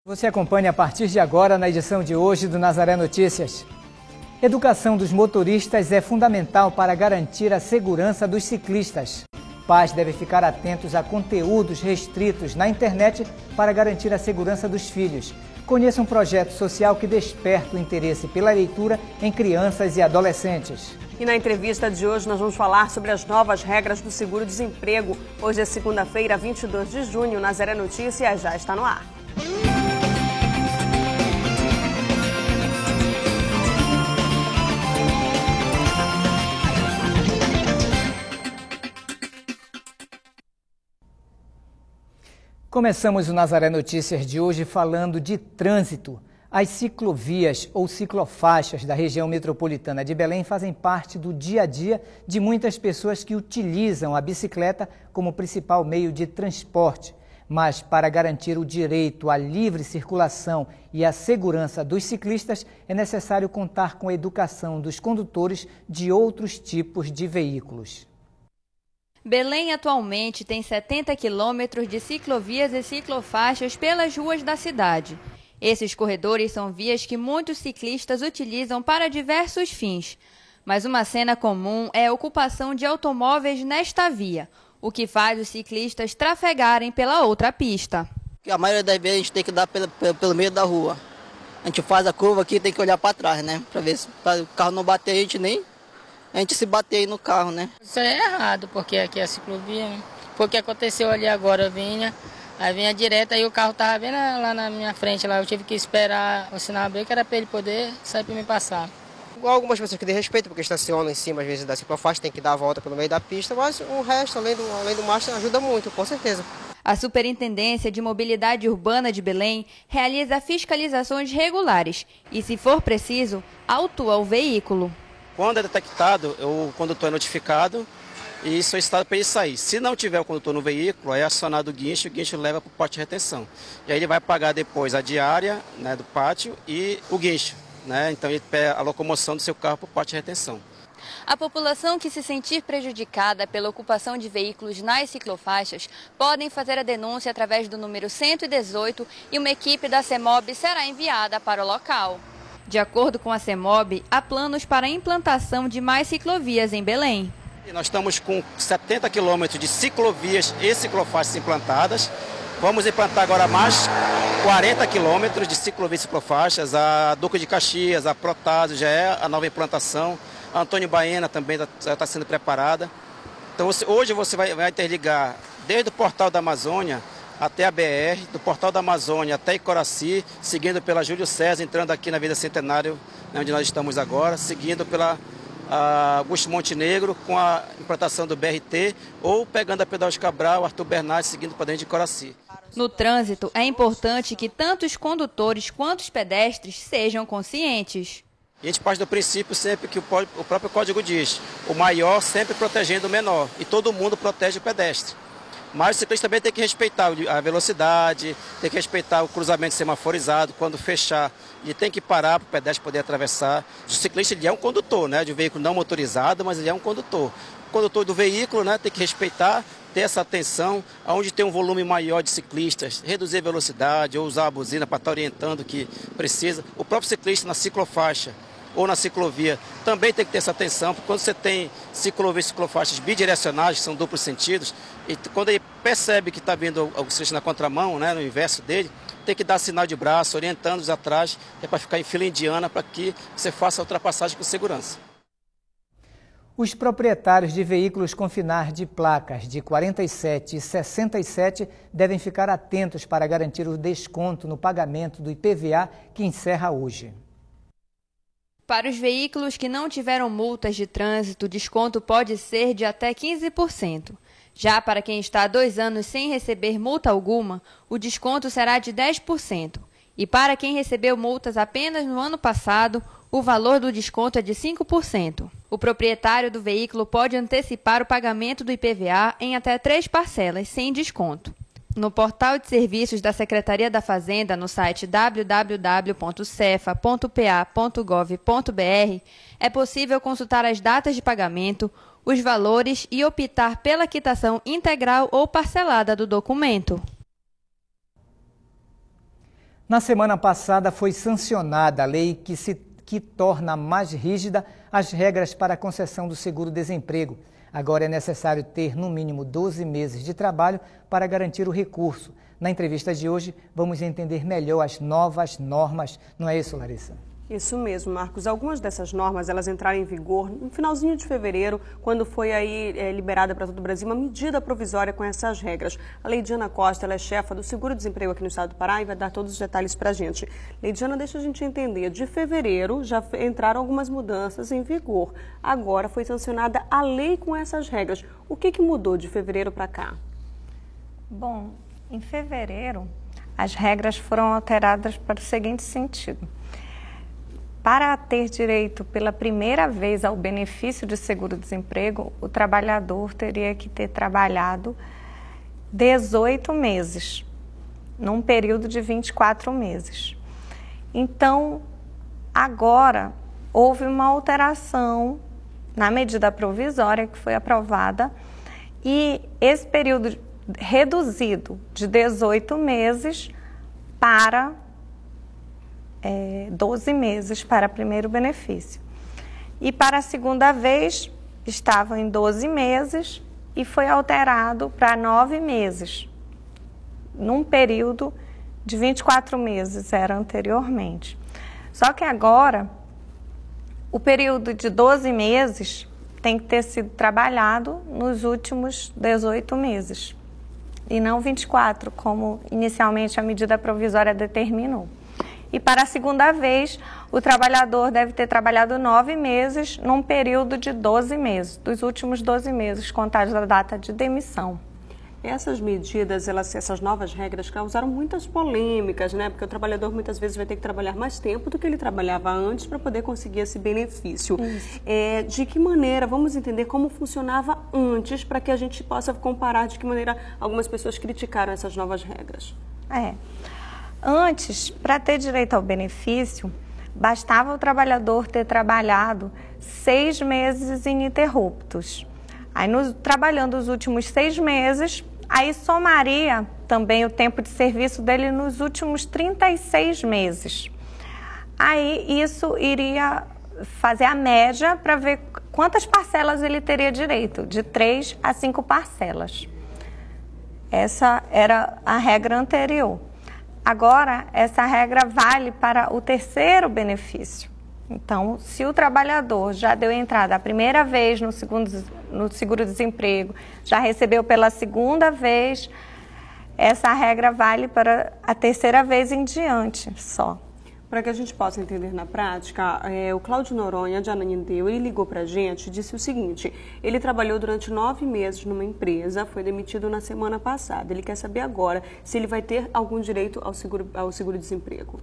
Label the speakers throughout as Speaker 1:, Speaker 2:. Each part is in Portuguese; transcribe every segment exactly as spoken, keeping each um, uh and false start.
Speaker 1: Você acompanha a partir de agora na edição de hoje do Nazaré Notícias. Educação dos motoristas é fundamental para garantir a segurança dos ciclistas. Pais devem ficar atentos a conteúdos restritos na internet para garantir a segurança dos filhos. Conheça um projeto social que desperta o interesse pela leitura em crianças e adolescentes.
Speaker 2: E na entrevista de hoje nós vamos falar sobre as novas regras do seguro-desemprego. Hoje é segunda-feira, vinte e dois de junho. O Nazaré Notícias já está no ar.
Speaker 1: Começamos o Nazaré Notícias de hoje falando de trânsito. As ciclovias ou ciclofaixas da região metropolitana de Belém fazem parte do dia a dia de muitas pessoas que utilizam a bicicleta como principal meio de transporte. Mas para garantir o direito à livre circulação e à segurança dos ciclistas, é necessário contar com a educação dos condutores de outros tipos de veículos.
Speaker 3: Belém atualmente tem setenta quilômetros de ciclovias e ciclofaixas pelas ruas da cidade. Esses corredores são vias que muitos ciclistas utilizam para diversos fins. Mas uma cena comum é a ocupação de automóveis nesta via, o que faz os ciclistas trafegarem pela outra pista.
Speaker 4: A maioria das vezes a gente tem que dar pelo, pelo, pelo meio da rua. A gente faz a curva aqui e tem que olhar para trás, né? Para ver se pra o carro não bater a gente nem... a gente se bater aí no carro, né?
Speaker 5: Isso é errado, porque aqui é a ciclovia, né? Foi o que aconteceu ali agora, eu vinha, aí vinha direto, aí o carro tava bem lá na minha frente, lá eu tive que esperar o sinal abrir, que era para ele poder sair para me passar.
Speaker 6: Algumas pessoas que têm respeito, porque estacionam em cima, às vezes, da ciclofaixa, tem que dar a volta pelo meio da pista, mas o resto, além do, além do mais, ajuda muito, com certeza.
Speaker 3: A Superintendência de Mobilidade Urbana de Belém realiza fiscalizações regulares e, se for preciso, autua o veículo.
Speaker 7: Quando é detectado, o condutor é notificado e solicitado para ele sair. Se não tiver o condutor no veículo, é acionado o guincho, o guincho leva para o pátio de retenção. E aí ele vai pagar depois a diária, né, do pátio e o guincho. Né? Então ele pega a locomoção do seu carro para o pátio de retenção.
Speaker 3: A população que se sentir prejudicada pela ocupação de veículos nas ciclofaixas podem fazer a denúncia através do número cento e dezoito e uma equipe da CEMOB será enviada para o local. De acordo com a CEMOB, há planos para a implantação de mais ciclovias em Belém.
Speaker 7: E nós estamos com setenta quilômetros de ciclovias e ciclofaixas implantadas. Vamos implantar agora mais quarenta quilômetros de ciclovias e ciclofaixas. A Duque de Caxias, a Protásio já é a nova implantação. A Antônio Baena também já está sendo preparada. Então você, hoje você vai, vai interligar desde o Portal da Amazônia até a B R, do Portal da Amazônia até Icoraci, seguindo pela Júlio César, entrando aqui na Avenida Centenário, onde nós estamos agora, seguindo pela Augusto Montenegro, com a implantação do B R T, ou pegando a Pedal de Cabral, Arthur Bernardes, seguindo para dentro de Icoraci.
Speaker 3: No trânsito, é importante que tanto os condutores quanto os pedestres sejam conscientes.
Speaker 7: E a gente parte do princípio sempre que o próprio código diz, o maior sempre protegendo o menor, e todo mundo protege o pedestre. Mas o ciclista também tem que respeitar a velocidade, tem que respeitar o cruzamento semaforizado. Quando fechar, ele tem que parar para o pedestre poder atravessar. O ciclista ele é um condutor, né, de um veículo não motorizado, mas ele é um condutor. O condutor do veículo, né, tem que respeitar, ter essa atenção, onde tem um volume maior de ciclistas, reduzir a velocidade ou usar a buzina para estar orientando o que precisa. O próprio ciclista na ciclofaixa ou na ciclovia, também tem que ter essa atenção, porque quando você tem ciclovias e ciclofaixas bidirecionais, que são duplos sentidos, e quando ele percebe que está vindo o ciclista na contramão, né, no inverso dele, tem que dar sinal de braço, orientando-os atrás, é para ficar em fila indiana, para que você faça a ultrapassagem com segurança.
Speaker 1: Os proprietários de veículos com finais de placas de quarenta e sete e sessenta e sete devem ficar atentos para garantir o desconto no pagamento do I P V A que encerra hoje.
Speaker 3: Para os veículos que não tiveram multas de trânsito, o desconto pode ser de até quinze por cento. Já para quem está há dois anos sem receber multa alguma, o desconto será de dez por cento. E para quem recebeu multas apenas no ano passado, o valor do desconto é de cinco por cento. O proprietário do veículo pode antecipar o pagamento do I P V A em até três parcelas, sem desconto. No portal de serviços da Secretaria da Fazenda, no site w w w ponto cefa ponto p a ponto gov ponto b r, é possível consultar as datas de pagamento, os valores e optar pela quitação integral ou parcelada do documento.
Speaker 1: Na semana passada foi sancionada a lei que, se, que torna mais rígida as regras para a concessão do seguro-desemprego. Agora é necessário ter no mínimo doze meses de trabalho para garantir o recurso. Na entrevista de hoje, vamos entender melhor as novas normas. Não é isso, Larissa?
Speaker 2: Isso mesmo, Marcos. Algumas dessas normas, elas entraram em vigor no finalzinho de fevereiro, quando foi aí é, liberada para todo o Brasil uma medida provisória com essas regras. A Leidiana Costa, ela é chefa do Seguro-Desemprego aqui no estado do Pará e vai dar todos os detalhes para a gente. Leidiana, deixa a gente entender, de fevereiro já entraram algumas mudanças em vigor. Agora foi sancionada a lei com essas regras. O que, que mudou de fevereiro para cá?
Speaker 8: Bom, em fevereiro, as regras foram alteradas para o seguinte sentido. Para ter direito pela primeira vez ao benefício de seguro-desemprego, o trabalhador teria que ter trabalhado dezoito meses, num período de vinte e quatro meses. Então, agora, houve uma alteração na medida provisória que foi aprovada e esse período reduzido de dezoito meses para É, doze meses para primeiro benefício. E para a segunda vez, estavam em doze meses e foi alterado para nove meses, num período de vinte e quatro meses, era anteriormente. Só que agora, o período de doze meses tem que ter sido trabalhado nos últimos dezoito meses, e não vinte e quatro, como inicialmente a medida provisória determinou. E para a segunda vez, o trabalhador deve ter trabalhado nove meses num período de doze meses, dos últimos doze meses, contados da data de demissão.
Speaker 2: Essas medidas, elas, essas novas regras causaram muitas polêmicas, né? Porque o trabalhador muitas vezes vai ter que trabalhar mais tempo do que ele trabalhava antes para poder conseguir esse benefício. É, de que maneira, vamos entender como funcionava antes para que a gente possa comparar de que maneira algumas pessoas criticaram essas novas regras.
Speaker 8: É. Antes, para ter direito ao benefício, bastava o trabalhador ter trabalhado seis meses ininterruptos. Aí, no, trabalhando os últimos seis meses, aí somaria também o tempo de serviço dele nos últimos trinta e seis meses. Aí, isso iria fazer a média para ver quantas parcelas ele teria direito, de três a cinco parcelas. Essa era a regra anterior. Agora, essa regra vale para o terceiro benefício. Então, se o trabalhador já deu entrada a primeira vez no, segundo, no seguro-desemprego, já recebeu pela segunda vez, essa regra vale para a terceira vez em diante só.
Speaker 2: Para que a gente possa entender na prática, é, o Cláudio Noronha, de Ananindeu, ele ligou para a gente e disse o seguinte: ele trabalhou durante nove meses numa empresa, foi demitido na semana passada. Ele quer saber agora se ele vai ter algum direito ao seguro, ao seguro-desemprego.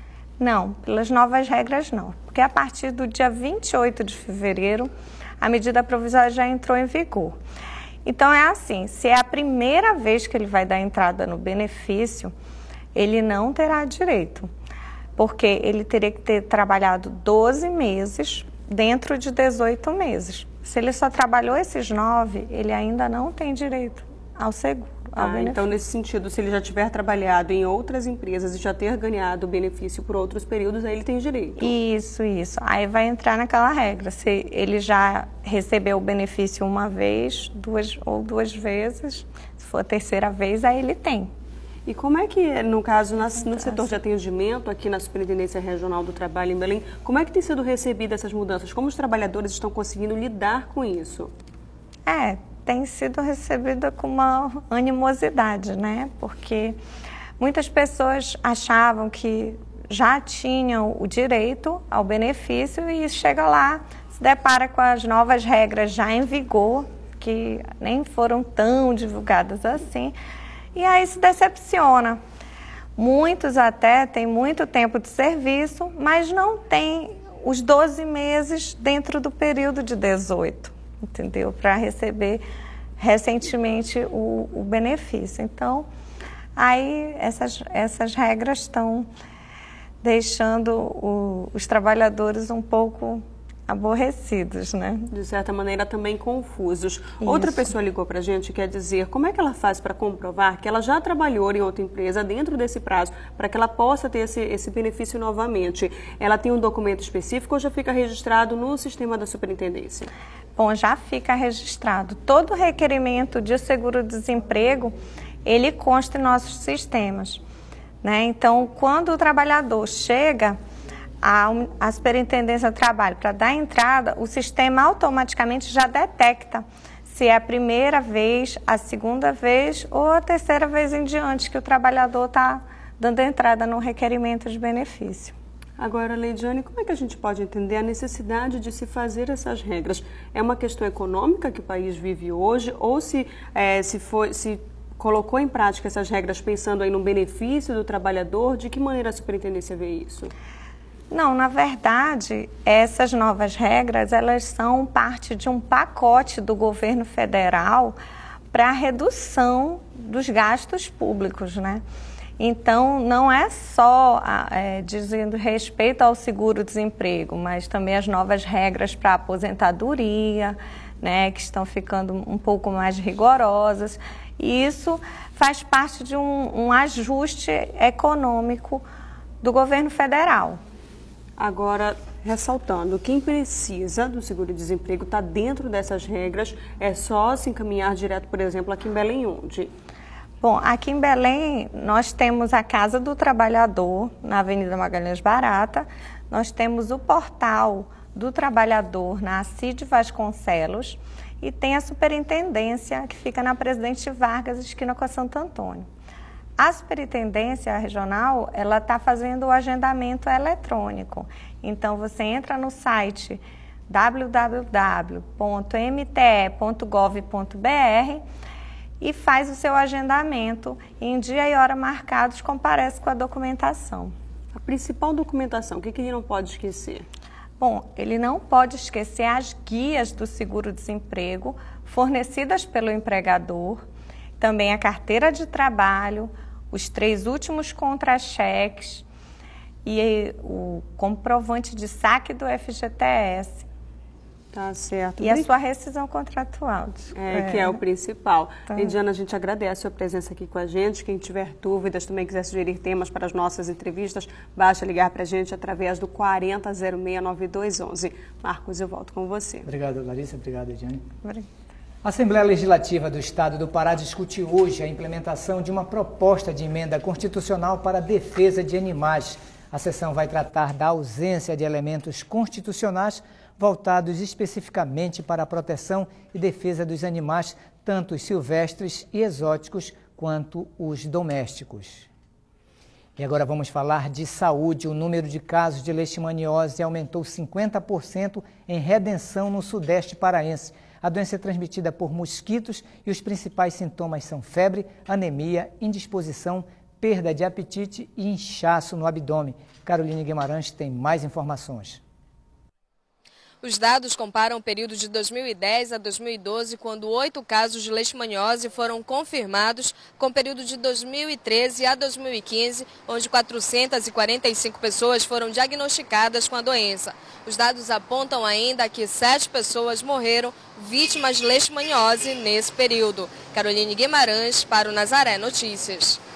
Speaker 8: Não, pelas novas regras não, porque a partir do dia vinte e oito de fevereiro, a medida provisória já entrou em vigor. Então é assim, se é a primeira vez que ele vai dar entrada no benefício, ele não terá direito. Porque ele teria que ter trabalhado doze meses dentro de dezoito meses. Se ele só trabalhou esses nove, ele ainda não tem direito ao seguro. Ao
Speaker 2: ah, então, nesse sentido, se ele já tiver trabalhado em outras empresas e já ter ganhado benefício por outros períodos, aí ele tem direito.
Speaker 8: Isso, isso. Aí vai entrar naquela regra. Se ele já recebeu o benefício uma vez, duas ou duas vezes, se for a terceira vez, aí ele tem.
Speaker 2: E como é que, no caso, no setor de atendimento, aqui na Superintendência Regional do Trabalho em Belém, como é que tem sido recebida essas mudanças? Como os trabalhadores estão conseguindo lidar com isso?
Speaker 8: É, tem sido recebida com uma animosidade, né? Porque muitas pessoas achavam que já tinham o direito ao benefício e chega lá, se depara com as novas regras já em vigor, que nem foram tão divulgadas assim, e aí se decepciona. Muitos até têm muito tempo de serviço, mas não têm os doze meses dentro do período de dezoito, entendeu? Para receber recentemente o, o benefício. Então, aí essas, essas regras estão deixando o, os trabalhadores um pouco aborrecidos, né?
Speaker 2: De certa maneira também confusos. Isso. Outra pessoa ligou para a gente, quer dizer, como é que ela faz para comprovar que ela já trabalhou em outra empresa dentro desse prazo, para que ela possa ter esse, esse benefício novamente? Ela tem um documento específico ou já fica registrado no sistema da superintendência?
Speaker 8: Bom, já fica registrado. Todo requerimento de seguro-desemprego, ele consta em nossos sistemas, né? Então, quando o trabalhador chega A, a Superintendência do Trabalho para dar entrada, o sistema automaticamente já detecta se é a primeira vez, a segunda vez ou a terceira vez em diante que o trabalhador está dando entrada no requerimento de benefício.
Speaker 2: Agora, Leidiane, como é que a gente pode entender a necessidade de se fazer essas regras? É uma questão econômica que o país vive hoje ou se, é, se, foi, se colocou em prática essas regras pensando aí no benefício do trabalhador? De que maneira a Superintendência vê isso?
Speaker 8: Não, na verdade, essas novas regras, elas são parte de um pacote do governo federal para a redução dos gastos públicos, né? Então, não é só é, dizendo respeito ao seguro-desemprego, mas também as novas regras para a aposentadoria, né, que estão ficando um pouco mais rigorosas. E isso faz parte de um, um ajuste econômico do governo federal.
Speaker 2: Agora, ressaltando, quem precisa do seguro-desemprego está dentro dessas regras, é só se encaminhar direto, por exemplo, aqui em Belém, onde?
Speaker 8: Bom, aqui em Belém, nós temos a Casa do Trabalhador, na Avenida Magalhães Barata, nós temos o Portal do Trabalhador, na Cid Vasconcelos, e tem a Superintendência, que fica na Presidente Vargas, esquina com a Santo Antônio. A Superintendência Regional, ela está fazendo o agendamento eletrônico. Então, você entra no site w w w ponto m t e ponto gov ponto b r e faz o seu agendamento. Em dia e hora marcados, comparece com a documentação.
Speaker 2: A principal documentação, o que, que ele não pode esquecer?
Speaker 8: Bom, ele não pode esquecer as guias do seguro-desemprego fornecidas pelo empregador, também a carteira de trabalho, os três últimos contra-cheques e o comprovante de saque do F G T S.
Speaker 2: Tá certo.
Speaker 8: E a sua rescisão contratual.
Speaker 2: É, é, que é o principal.
Speaker 8: Então...
Speaker 2: Leidiane, a gente agradece a sua presença aqui com a gente. Quem tiver dúvidas, também quiser sugerir temas para as nossas entrevistas, basta ligar para a gente através do quarenta zero seis nove dois onze. Marcos, eu volto com você.
Speaker 1: Obrigado, Larissa. Obrigado, Leidiane.
Speaker 8: Obrigada.
Speaker 1: A Assembleia Legislativa do Estado do Pará discute hoje a implementação de uma proposta de emenda constitucional para a defesa de animais. A sessão vai tratar da ausência de elementos constitucionais voltados especificamente para a proteção e defesa dos animais, tanto os silvestres e exóticos quanto os domésticos. E agora vamos falar de saúde. O número de casos de leishmaniose aumentou cinquenta por cento em Redenção, no sudeste paraense. A doença é transmitida por mosquitos e os principais sintomas são febre, anemia, indisposição, perda de apetite e inchaço no abdômen. Caroline Guimarães tem mais informações.
Speaker 9: Os dados comparam o período de dois mil e dez a dois mil e doze, quando oito casos de leishmaniose foram confirmados, com o período de dois mil e treze a dois mil e quinze, onde quatrocentas e quarenta e cinco pessoas foram diagnosticadas com a doença. Os dados apontam ainda que sete pessoas morreram vítimas de leishmaniose nesse período. Caroline Guimarães para o Nazaré Notícias.